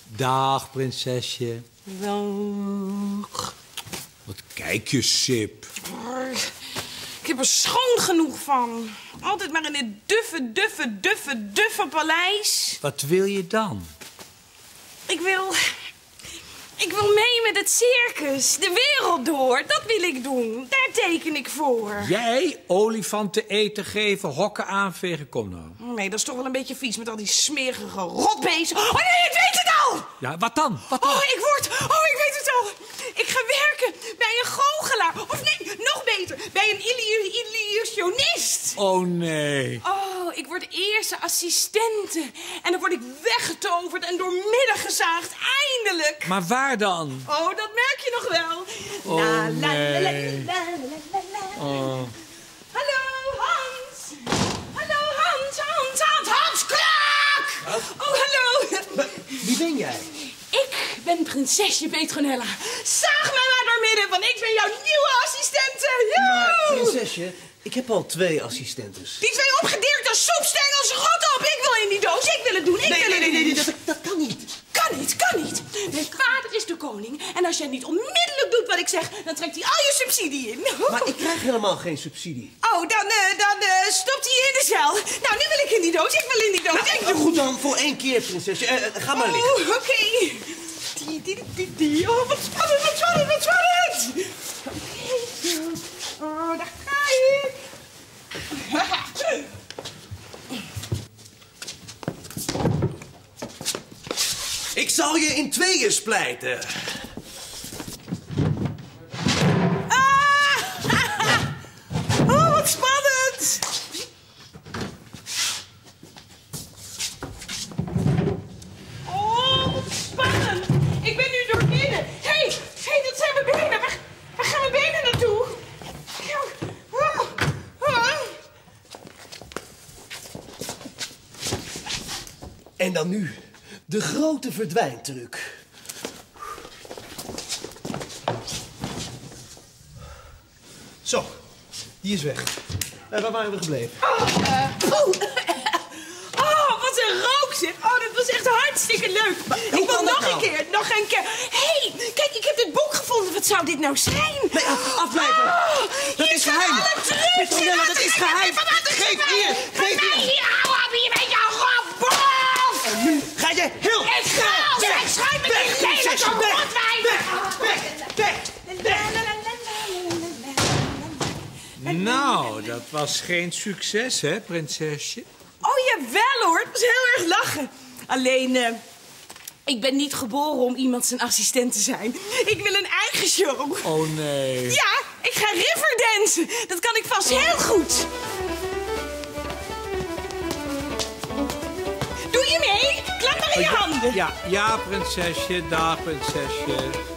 Dag, prinsesje. Dag. Wat kijk je, Sip. Ik heb er schoon genoeg van. Altijd maar in dit duffe paleis. Wat wil je dan? Ik wil mee met het circus. De wereld door. Dat wil ik doen. Daar teken ik voor. Jij olifanten eten geven, hokken aanvegen, kom nou. Nee, dat is toch wel een beetje vies met al die smerige rotbeesten. Oh nee, ik weet het al! Ja, wat dan? Wat dan? Oh, ik weet het al. Ik ga werken bij een goochelaar. Of nee, nog beter, bij een illusionist. Oh nee. Oh, ik word eerste assistente. En dan word ik weggetoverd en doormidden gezaagd. Eindelijk. Maar waar dan? Oh, dat merk je nog wel. Oh, nee. Oh. Hallo, Hans. Hallo, Hans, Klak! Oh, hallo. Wie ben jij? Ik ben prinsesje Petronella. Zaag me maar door midden, want ik ben jouw nieuwe assistente. Maar, prinsesje, ik heb al 2 assistentes. Die 2 opgedirkte soepstengels, rot op. Ik wil in die doos, ik wil het doen. Nee, dat kan niet. Kan niet. Mijn vader is de koning. En als jij niet onmiddellijk doet wat ik zeg, dan trekt hij al je subsidie in. Maar ik krijg helemaal geen subsidie. Oh, dan stopt hij je in de cel. Nou, nu wil ik in die doos. Ik wil in die doos. Nou, goed dan, voor 1 keer, prinsesje. Ga maar liggen. Oh, oké. Oh, wat spannend. Oké. Oh, daar ga ik. Ik zal je in 2 splijten. Oh, wat spannend. Oh, wat spannend. Ik ben nu door midden. Hé, dat zijn mijn benen. Waar gaan mijn benen naartoe? En dan nu, de grote verdwijntruc. Zo, die is weg. Waar waren we gebleven? Oh, wat een rook zeg. Oh, dat was echt hartstikke leuk. Ik wil nog een keer. Hé, kijk, ik heb dit boek gevonden. Wat zou dit nou zijn? Nee, afblijven. Dat is geheim. Petronella, dat is geheim. Geef hier. Hier, hou op, hier met jouw rotbof. En nu ga je heel snel. Zeg, schuim met die lelijke rotwijn. Weg. Nou, dat was geen succes, hè, prinsesje? Oh, jawel hoor. Het was heel erg lachen. Alleen, ik ben niet geboren om iemand zijn assistent te zijn. Ik wil een eigen show. Oh nee. Ja, ik ga riverdansen. Dat kan ik vast heel goed. Doe je mee? Klap maar in je handen. Ja, prinsesje. Dag, prinsesje.